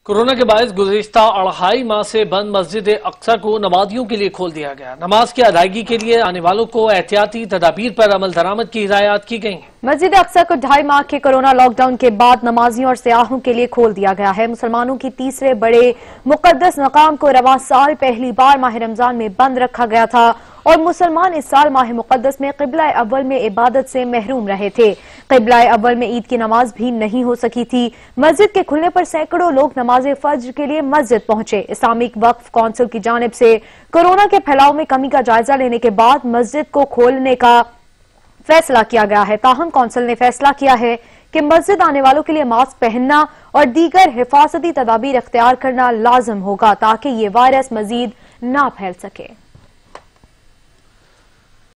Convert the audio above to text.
Corona के बायस गुज़िश्ता 2.5 माह से बंद मस्जिद अक्सा को नमाजियों के लिए खोल दिया गया। नमाज की अदायगी के लिए आने वालों को एहतियाती तदाबीर पर अमल दरामद की हिदायत की गई है। मस्जिद अक्सा को 2.5 माह के कोरोना लॉकडाउन के बाद नमाजियों और सियाहों के लिए खोल दिया गया है। मुसलमानों की तीसरे बड़े मुकद्दस मकाम को रवां साल पहली बार माह रमजान में बंद रखा गया था और मुसलमान इस साल माह मुकद्दस में क़िबला अव्वल में इबादत से महरूम रहे थे। क़िबला अव्वल में ईद की नमाज भी नहीं हो सकी थी। मस्जिद के खुलने पर सैकड़ों लोग नमाज फज्र के लिए मस्जिद पहुंचे। इस्लामिक वक्फ कौंसिल की जानिब से कोरोना के फैलाव में कमी का जायजा लेने के बाद मस्जिद को खोलने का फैसला किया गया है। ताहम कौंसिल ने फैसला किया है कि मस्जिद आने वालों के लिए मास्क पहनना और दीगर हिफाजती तदाबीर अख्तियार करना लाजिम होगा ताकि ये वायरस मजीद ना फैल सके।